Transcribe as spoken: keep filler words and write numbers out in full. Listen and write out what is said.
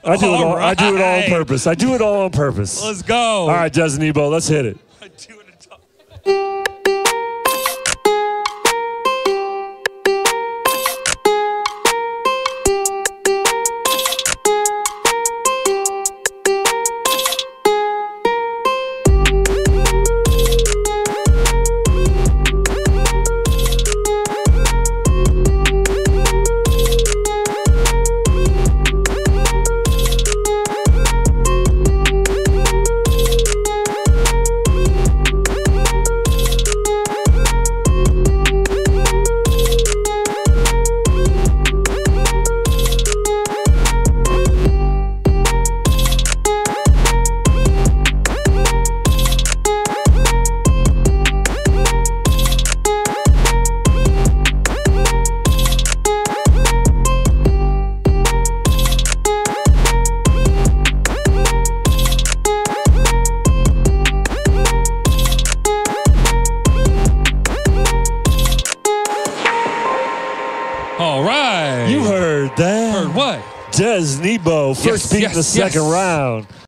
I do, all it all, right. I do it all on purpose. I do it all on purpose. Let's go. All right, Dez Niboh, let's hit it. I do it all. All right. You heard that. Heard what? Dez Niboh, first Yes, beat yes, in the second yes. round.